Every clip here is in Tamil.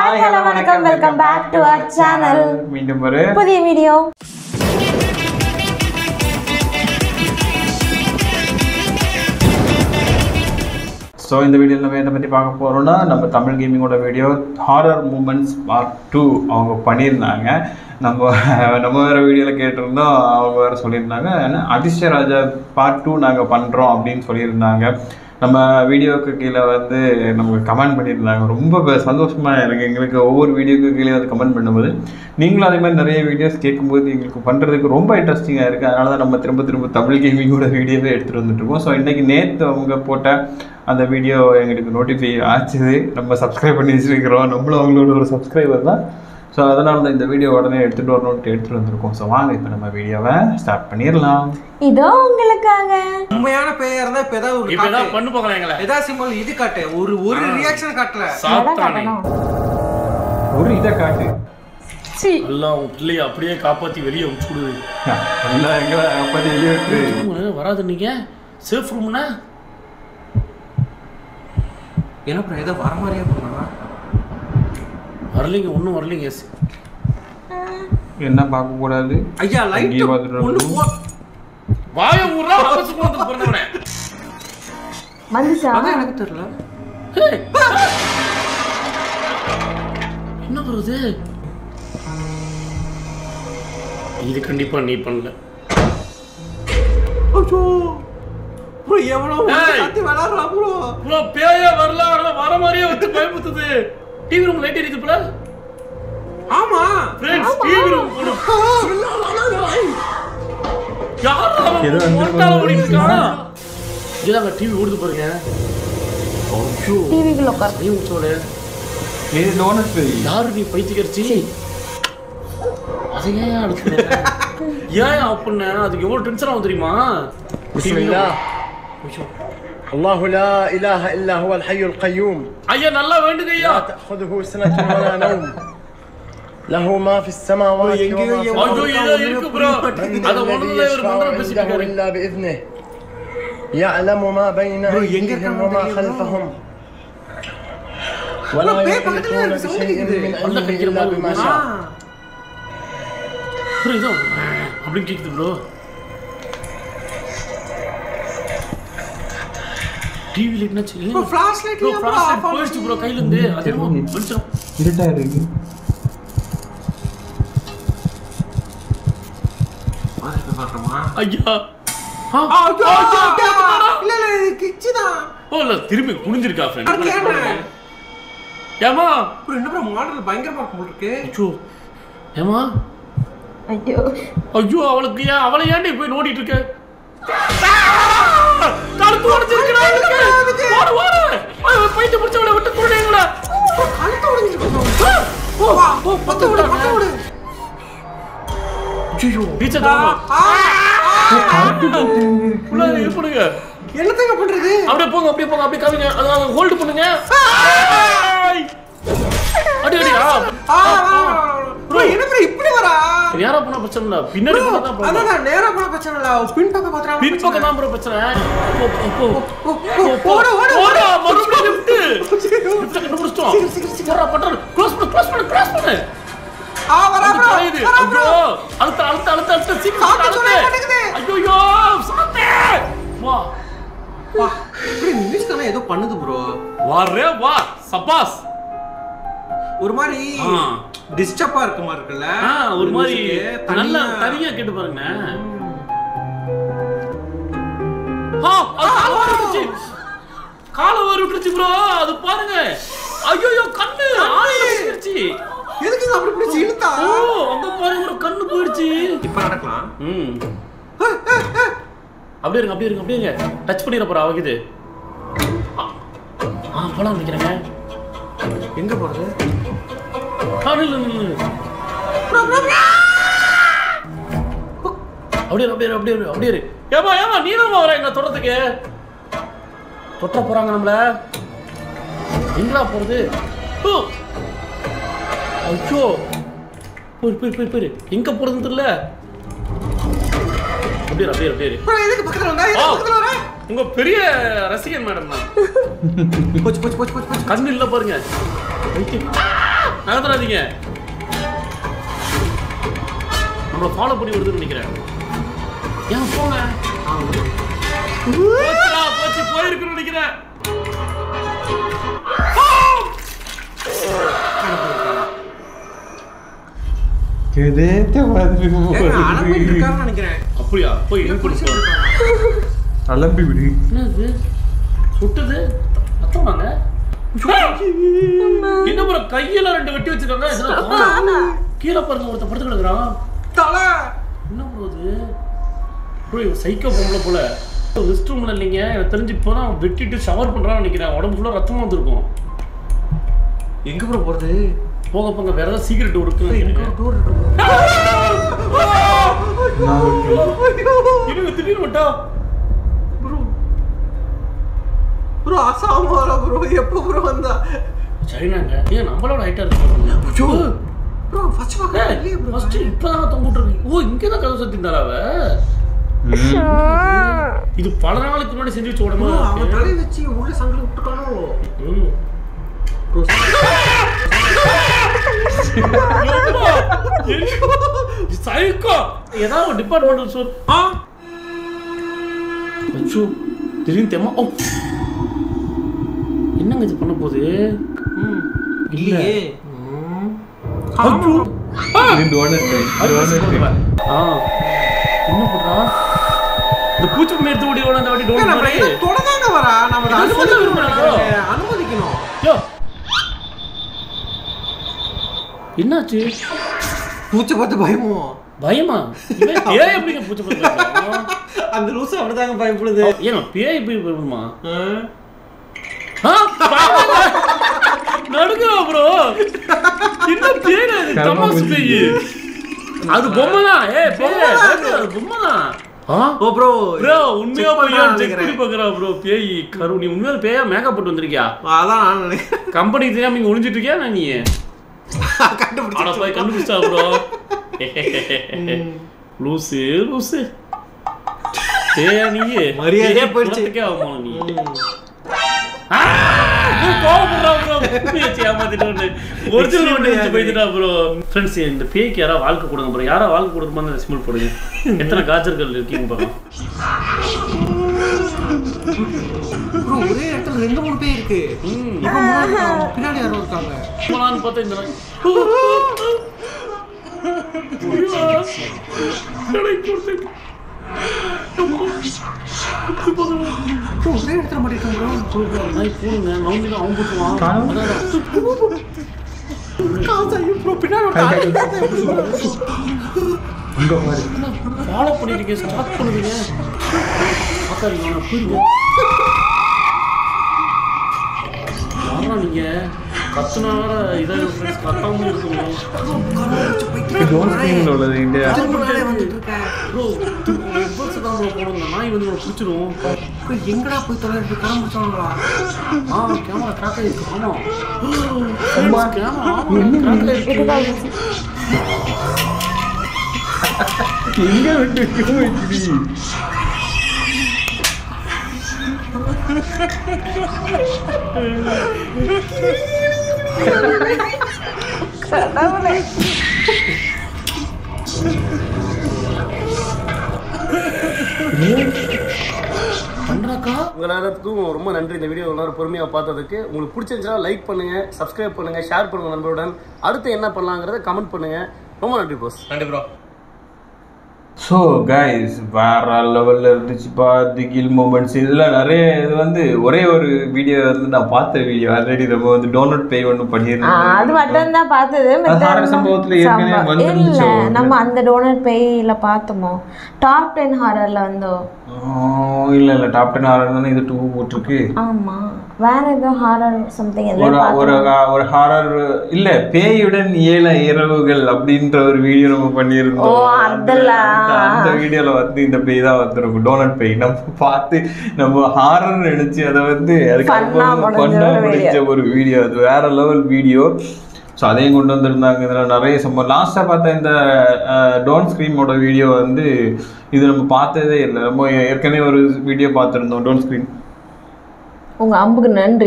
Hi, hello, welcome back to our channel. மீண்டும் ஒரு புதிய வீடியோ. ஸோ இந்த வீடியோவில் நம்ம எதை பற்றி பார்க்க போகிறோம்னா நம்ம தமிழ் கேமிங்கோட வீடியோ ஹாரர் மூமெண்ட்ஸ் பார்ட் 2 அவங்க பண்ணியிருந்தாங்க. நம்ம வேறு வீடியோவில் கேட்டிருந்தோம், அவங்க வேறு சொல்லியிருந்தாங்க அதிர்ஷ்ட ராஜா பார்ட் 2 நாங்கள் பண்ணுறோம் அப்படின்னு சொல்லியிருந்தாங்க. நம்ம வீடியோவுக்கு கீழே வந்து நமக்கு கமெண்ட் பண்ணியிருந்தாங்க. ரொம்ப சந்தோஷமாக இருக்குது எங்களுக்கு. ஒவ்வொரு வீடியோக்கு கீழே வந்து கமெண்ட் பண்ணும்போது நீங்களும் அதே மாதிரி நிறைய வீடியோஸ் கேட்கும்போது எங்களுக்கு பண்ணுறதுக்கு ரொம்ப இன்ட்ரெஸ்டிங்காக இருக்குது. அதனால தான் நம்ம திரும்ப தமிழ் கேமிங்கோட வீடியோவே எடுத்துகிட்டு வந்துட்டுருக்கோம். ஸோ இன்றைக்கி நேற்று அவங்க போட்ட அந்த வீடியோ எங்களுக்கு நோட்டிஃபை ஆச்சுது. நம்ம சப்ஸ்கிரைப் பண்ணி வச்சுருக்கிறோம், நம்மளும் அவங்களோட ஒரு சப்ஸ்கிரைபர் தான். ஸோ அதனால தான் இந்த வீடியோ உடனே எடுத்துகிட்டு வரணும்ட்டு எடுத்துகிட்டு வந்திருக்கோம். ஸோ வாங்க இப்போ நம்ம வீடியோவை ஸ்டார்ட் பண்ணிடலாம். இதோ உங்களுக்காக உண்மையான பெயர் தான். இப்போ ஏதாவது ஒரு இப்பதான் பண்ணு போகலாம் எங்களை. ஏதாவது சிம்பிள் இது காட்டு, ஒரு ரியாக்ஷன் காட்டல. சாத்தானே ஒரு இதை காட்டு. எல்லாம் உன் பிள்ளைய அப்படியே காப்பாத்தி வெளியே விட்டுடுது. எல்லாம் எங்களை அப்படி வெளியே விட்டு வராது. நீங்க சேஃப் ரூம்னா என்ன ப்ரோ ஏதோ வர மாதிரியே பண்ணா? வரலீங்க, ஒன்றும் வரலீங்க. என்ன பார்க்கக்கூடாது. ஐயா லைட் வாய ஊரா அவசரம் வந்து பிறந்தவனே வந்துச்சா? அதான் எனக்கு தெரியல. என்ன வருது? இது கண்டிப்பா நீ பண்ணல. ஐயோ ப்ரோ எவ்வளவு கத்தி வளரறா ப்ரோ. ப்ரோ பேயே வரல, வர மாதிரியே வந்து பயமுத்துது. டிவி ரூம் லைட் எரியுது ப்ரோ. ஆமா ஃப்ரெண்ட்ஸ், டிவி ரூம் போடு. யாரா ஏதோ மோட்டால ஓடிட்டானா? இதாங்க டிவி ஓடுது பாருங்க. ஐயோ டிவிக்குள்ள உட்கார். நீ உச்சோல ஏ டோனட் பை யாரு நீ பைத்தியக்காரச்சி? அது ஏன் அடுத்து ஏன் அப்படின்னா அதுக்கு எவ்வளவு டென்ஷன் ஆகும் தெரியுமா? பிஸ்மில்லாஹ். الله لا إله إلا هو الحي القيوم. ஐயா நல்லா வேண்டுங்க ஐயா. لا تأخذه سنة ولا نوم. له ما في السماوات وما في الأرض. ஐயோ இது இருக்கு ப்ரோ. அத الذي ஒண்ணுல ஒரு يشفع மந்திரம் عنده பேசிட்டாரு. إلا بإذنه. يعلم ما بين أيديهم وما خلفهم. ولا يحيطون بشيء من علمه إلا بما شاء. ப்ரோ இதோ அப்படி கேக்குது ப்ரோ. டிவில என்ன செய்யுங்க? Bro flash light bro flash light போயிடுச்சு ப்ரோ கையில இருந்து. அது வெளிச்சம் இருட்டா இருக்கு. பாருங்க பாக்கமா. ஐயா ஐயோ இல்ல கிச்சிதா. ஓ இல்ல திரும்பி குனிஞ்சிருக்கா ஃப்ரெண்ட். ஏமா ப்ரோ என்ன ப்ரோ மாடல் பயங்கரமா இருக்கு. ஐயோ ஏமா ஐயோ ஐயோ அவளுக்கு ஏன் அவளை ஏன்டி போய் நோண்டிட்டு இருக்க? கழுத்து உடைஞ்சிருக்கா அவளுக்கு. ஓடு ஓடு. பைத்தியம் பிடிச்சவளை விட்டு குடுறீங்களா? கழுத்து உடைஞ்சிருக்கு. ஓ பத்து ஓடு. ஐயோ டீச்சர் தாமா. உள்ள இருப்புங்க. என்னத்தங்க பண்றது? அப்படியே போங்க அப்படியே காமிங்க. அத ஹோல்ட் பண்ணுங்க. அடி ப்ரோ என்ன ப்ரோ இப்படி வரா? நேரா போனா பிரச்சனை இல்ல, பின்னாடி போனா தான் பிரச்சனை. அதான் நேரா போனா பிரச்சனை இல்ல, பின் பக்கம் பாத்துறா. பின் பக்கம் தான் ப்ரோ பிரச்சனை. ஓடு மறுபடியும் லிஃப்ட் கண்டுபிடிச்சோம். போறா பட்டர் க்ளோஸ் பண்ணு. வரா ப்ரோ. ஐயோ அழுத்த சீக்கிரம் அழுத்து. ஐயோ சாத்தே வா இப்படி மியூசிக்கான ஏதோ பண்ணுது ப்ரோ. வா சபாஸ். ஒரு மாதிரி டிஸ்டர்பா இருக்க மாதிரி இருக்குல்ல. ஒரு மாதிரி நல்லா தனியா கேட்டு பாருங்க. கால வருச்சு ப்ரோ. அது பாருங்க. ஐயோ கண்ணு ஆளே போயிடுச்சு. எதுக்கு இது அப்படி பிடிச்சி இழுத்தா? ஓ அங்க பாருங்க ஒரு கண்ணு போயிடுச்சு. இப்ப நடக்கலாம். அப்படியே இருங்க. டச் பண்ணிர போறா அவகிது. போலாம் நினைக்கிறேங்க. எங்க போறது? நில்லு. அப்படியே ஏமா நீதான் வர எங்க தொடறதுக்கு. தொட்ட போறாங்க நம்மள. எங்கடா போறது? ஐயோ போயிரு எங்க போறதுன்னு தெரியல. அப்படியே எதுக்கு பக்கத்துல வர? உங்க பெரிய ரசிகன் மேடம் நான். போச்சு கண்ணு இல்ல பாருங்க. நகர்த்துறாதீங்க. நம்மள ஃபாலோ பண்ணி வருதுன்னு நினைக்கிறேன். ஏன் போங்க. போச்சு போயிருக்குன்னு நினைக்கிறேன். அப்படியா? போய் அலம்பி விடு. என்னது சுட்டுது? ரத்தம் வாங்க. என்ன ப்ரோ கையெல்லாம் 2 வெட்டி வச்சிருக்காங்க. கீழே பாருங்க ஒருத்தன் படுத்து கிடக்குறான். தலை என்ன ப்ரோ இது? ப்ரோ சைக்கோ பொம்பளை போல. ரெஸ்ட் ரூம்ல இல்லைங்க, எனக்கு தெரிஞ்சு இப்போதான் வெட்டிட்டு ஷவர் பண்றான்னு நினைக்கிறேன். உடம்பு ஃபுல்லா ரத்தமா வந்திருக்கும். எங்க ப்ரோ போறது? போக போங்க வேற ஏதாவது சீக்ரெட் இருக்கு. டோர் இருக்கு. இது திடீர்னு வட்டா. ப்ரோ ப்ரோ அசாமாரா ப்ரோ எப்போ ப்ரோ வந்தா? சைனாங்க. ஏன் நம்மளோட ஹைட்டா இருக்கு. ப்ரோ ஃபர்ஸ்ட் வாங்க இல்லையே ப்ரோ. ஃபர்ஸ்ட் இப்பதான் தொங்கிட்டு இருக்கு. ஓ இங்க தான் கதவு சத்திந்தாரா அவ. இது பல நாளுக்கு முன்னாடி செஞ்சு வச்ச உடம்பு. அவன் தலையை வச்சு உள்ள சங்கல விட்டுட்டானோ. ப்ரோ சைக்கோ ஏதாவது டிபார்ட்மெண்டல் சொல். அச்சோ திடீர்னு தெம்மா. ஓ என்னங்க இது பண்ண போகுது? இல்லையே. என்ன பண்றா? இந்த பூச்சி எடுத்து ஓடிவோம். அந்த வாட்டி தொடதாங்க வரா. நம்ம அனுமதிக்கணும். என்னாச்சு? பூச்சி பார்த்து பயமோ? பயமா? பேய் எப்படிங்க பூச்சி பார்த்து? அந்த லூசு அப்படிதாங்க பயப்படுது. ஏன்னா பேய் எப்படி பயப்படுமா? நடுக்குறா ப்ரோ. என்ன பேய்? தமாசு பேய். அது பொம்மை தான். பேய் பொம்மை தான். ஓ ப்ரோ உண்மையா பையா செக் பண்ணி பார்க்கறா ப்ரோ. பேய் கரு நீ உண்மையா பேயா மேக்கப் போட்டு வந்திருக்கியா? அதான் நான் நினைக்கிறேன். கம்பெனிக்கு தெரியாம இங்க ஒளிஞ்சிட்டு இருக்கியா? நான் நீ கண்டுபிடிச்சா போய் கண்டுபிடிச்சா ப்ரோ. லூசு லூசு பேயா நீ மரியாதையே போயிடுச்சு. ஆகுமா நீ? கோவப்படுறா ப்ரோ. ஏமாத்திட்டு ஒரிஜினல் வண்டி வச்சு போயிட்டுடா ப்ரோ. ஃப்ரெண்ட்ஸ் இந்த பேய்க்கு யாராவது வாழ்க்கை கொடுங்க ப்ரோ. யாராவது வாழ்க்கை கொடுக்குமா சிம்பிள் போடுங்க. எத்தனை காய்ச்சல்கள் இருக்கீங்க பார்க்கலாம். ப்ரோ ஒரே இடத்துல 2-3 பேய் இருக்கு. பின்னாடி யாரோ இருக்காங்க. போலான்னு பார்த்தா இந்த ஒரே இடத்துல மாட்டிருக்காங்க ப்ரோ. நாய் போடுங்க நவுந்து அவன் போட்டுவான். ஃபாலோ பண்ணிருக்கீங்க. ஸ்டார்ட் பண்ணுவீங்க. பார்க்காதீங்க போயிருங்க. யாரா நீங்க கத்துனா வேற இதாக கத்தாம இருக்குங்க. ப்ரோ எவ்வளோ தான் ப்ரோ போடுங்க. நாய் வந்து நம்ம பிடிச்சிடும். எங்கடா போய் தொலைறது? படம் முடிச்சாங்களா? கேமரா கிராக் ஆயிருக்கு. ஆமா கேமரா கிராக் ஆயிருக்கு. எங்க விட்டு உங்கள் எல்லாத்துக்கும் ரொம்ப நன்றி. இந்த வீடியோ எல்லாரும் பொறுமையாக பார்த்ததுக்கு. உங்களுக்கு பிடிச்சிருந்துச்சா லைக் பண்ணுங்க, சப்ஸ்கிரைப் பண்ணுங்க, ஷேர் பண்ணுங்க நண்பருடன். அடுத்து என்ன பண்ணலாங்கிறத கமெண்ட் பண்ணுங்க. ரொம்ப நன்றி போஸ். நன்றி ப்ரோ. ஸோ கைஸ் வேற லெவலில் இருந்துச்சுப்பா திகில் மூமெண்ட்ஸ். இதில் நிறைய இது வந்து ஒரே ஒரு வீடியோ வந்து நான் பார்த்த வீடியோ ஆல்ரெடி நம்ம வந்து டோனட் பே ஒன்று பண்ணியிருந்தோம். அது மட்டும் தான் பார்த்தது. சம்பவத்தில் ஏற்கனவே வந்துருந்துச்சோ. நம்ம அந்த டோனட் பேயில் பார்த்தோமோ. டாப் 10 ஹாரரில் வந்தோம். இல்லை டாப் 10 ஹாரர் தானே இது 2 போட்டிருக்கு. ஆமாம் வேற ஏதோ ஹாரர் சம்திங் ஒரு ஹாரர் இல்ல பேயுடன் 7 இரவுகள் அப்படின்ற ஒரு வீடியோ நம்ம பண்ணியிருந்தோம். அந்த வீடியோல வந்து இந்த பேய் தான் வந்திருக்கும். டோனட் பேய் நம்ம பார்த்து நம்ம ஹாரர் நினைச்சு அதை வந்து முடிஞ்ச ஒரு வீடியோ. அது வேற லெவல் வீடியோ. ஸோ அதையும் கொண்டு வந்திருந்தாங்க. இதில் நிறைய சம்பவம். லாஸ்ட்டாக பார்த்த இந்த டோன் ஸ்க்ரீமோட வீடியோ வந்து இது நம்ம பார்த்ததே இல்லை. நம்ம ஏற்கனவே ஒரு வீடியோ பார்த்துருந்தோம் டோன் ஸ்க்ரீம். உங்க அம்புக்கு நன்றி.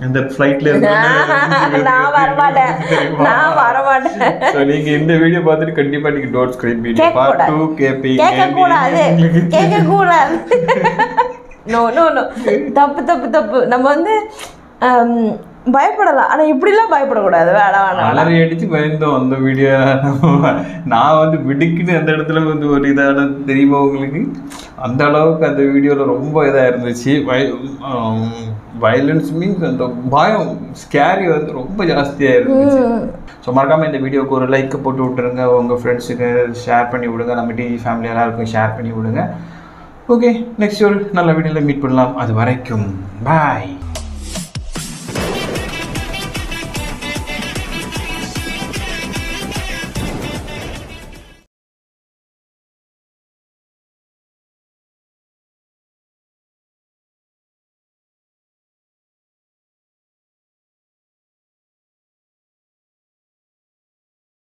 இந்த ஃப்ளைட்ல நான் வரமாட்டேன். ஸோ நீங்க இந்த வீடியோ பார்த்துட்டு கண்டிப்பா நீங்க டோன்ட் ஸ்கிரீன் வீடியோ பார்ட் 2 கேப்பீங்க. கேட்கக்கூடாது. நோ நோ நோ, தப்பு. நம்ம வந்து பயப்படலாம், ஆனால் இப்படிலாம் பயப்படக்கூடாது. வேணாம் அலறி அடிச்சு பயந்தோம் அந்த வீடியோ. நான் வந்து விடுக்குன்னு அந்த இடத்துல வந்து ஒரு இதான தெரியுமா உங்களுக்கு, அந்த அளவுக்கு அந்த வீடியோவில் ரொம்ப இதாக இருந்துச்சு. வயலன்ஸ் மீன்ஸ் அந்த பயம் ஸ்கேரி வந்து ரொம்ப ஜாஸ்தியாக இருந்துச்சு. ஸோ மறக்காமல் இந்த வீடியோவுக்கு ஒரு லைக் போட்டு விட்டுருங்க, உங்கள் ஃப்ரெண்ட்ஸுக்கு ஷேர் பண்ணி விடுங்க, நம்ம டிவி ஃபேமிலி எல்லாருக்கும் ஷேர் பண்ணி விடுங்க. ஓகே, நெக்ஸ்ட் ஒரு நல்ல வீடியோவில் மீட் பண்ணலாம். அது வரைக்கும் பாய்.